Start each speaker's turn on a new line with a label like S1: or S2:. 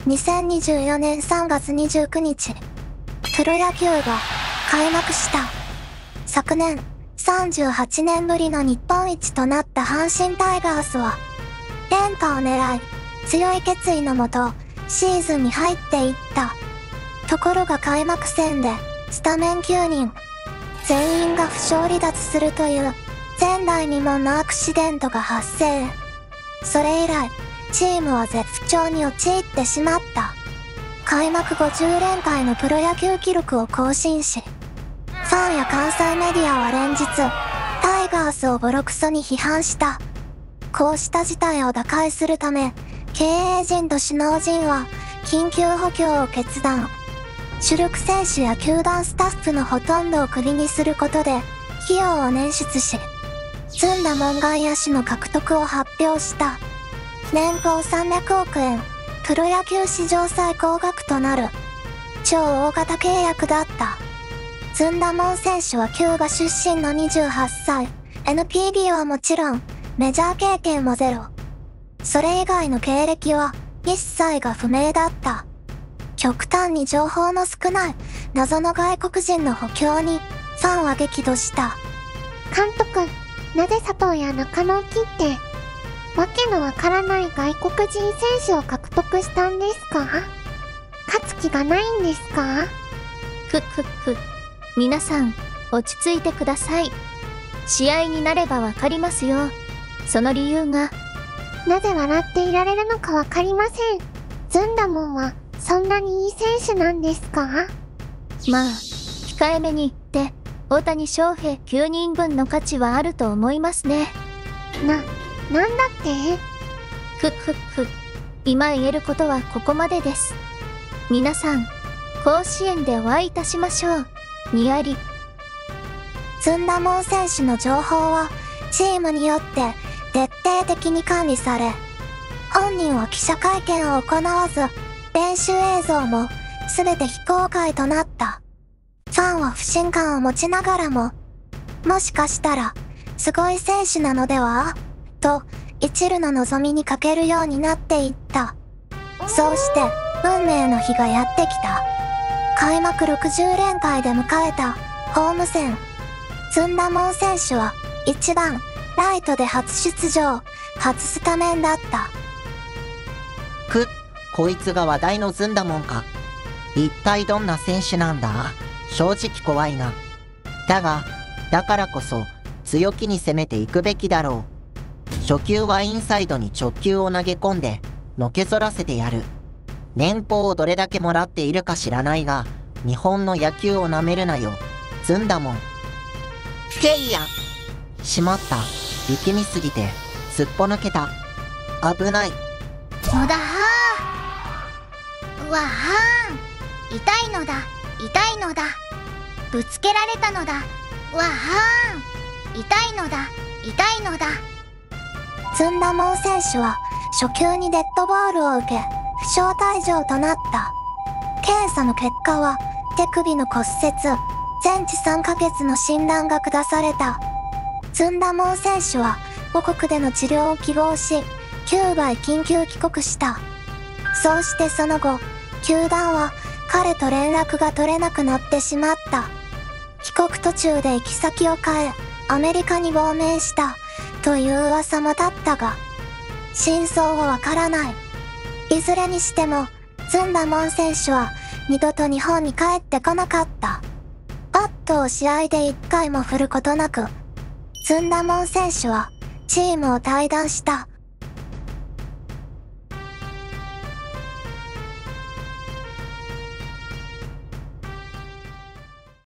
S1: 2024年3月29日、プロ野球が開幕した。昨年、38年ぶりの日本一となった阪神タイガースは、連覇を狙い、強い決意のもと、シーズンに入っていった。ところが開幕戦で、スタメン9人、全員が負傷離脱するという、前代未聞のアクシデントが発生。それ以来、チームは絶不調に陥ってしまった。開幕50連敗のプロ野球記録を更新し、ファンや関西メディアは連日、タイガースをボロクソに批判した。こうした事態を打開するため、経営陣と首脳陣は、緊急補強を決断。主力選手や球団スタッフのほとんどをクビにすることで、費用を捻出し、ずんだ門外野手の獲得を発表した。年俸300億円、プロ野球史上最高額となる、超大型契約だった。ずんだもん選手はキューバ出身の28歳、NPB はもちろん、メジャー経験もゼロ。それ以外の経歴は、一切が不明だった。極端に情報の少ない、謎の外国人の補強に、ファンは激怒した。
S2: 監督、なぜ佐藤や中野を切って、わけのわからない外国人選手を獲得したんですか？勝つ気がないんですか？
S3: 皆さん、落ち着いてください。試合になればわかりますよ。その理由が。
S2: なぜ笑っていられるのかわかりません。ずんだもんは、そんなにいい選手なんですか？
S3: まあ、控えめに言って、大谷翔平9人分の価値はあると思いますね。
S2: なんだって？
S3: 今言えることはここまでです。皆さん、甲子園でお会いいたしましょう。にやり。
S1: ずんだもん選手の情報は、チームによって徹底的に管理され、本人は記者会見を行わず、練習映像もすべて非公開となった。ファンは不信感を持ちながらも、もしかしたら、すごい選手なのではと、一縷の望みにかけるようになっていった。そうして、運命の日がやってきた。開幕60連敗で迎えた、ホーム戦。ずんだもん選手は、1番、ライトで初出場、初スタメンだった。
S4: こいつが話題のずんだもんか。一体どんな選手なんだ？正直怖いな。だからこそ、強気に攻めていくべきだろう。初球はインサイドに直球を投げ込んで、のけぞらせてやる。年俸をどれだけもらっているか知らないが、日本の野球を舐めるなよ。ずんだもん。けいや！しまった。力みすぎて、すっぽ抜けた。危ない。
S5: のだはー。わはーん。痛いのだ。ぶつけられたのだ。わはーん。痛いのだ。
S1: ずんだもん選手は、初球にデッドボールを受け、負傷退場となった。検査の結果は、手首の骨折、全治3ヶ月の診断が下された。ずんだもん選手は、母国での治療を希望し、キューバへ緊急帰国した。そうしてその後、球団は、彼と連絡が取れなくなってしまった。帰国途中で行き先を変え、アメリカに亡命した、という噂も立ったが、真相はわからない。いずれにしても、ずんだもん選手は、二度と日本に帰ってこなかった。バットを試合で一回も振ることなく、ずんだもん選手は、チームを退団した。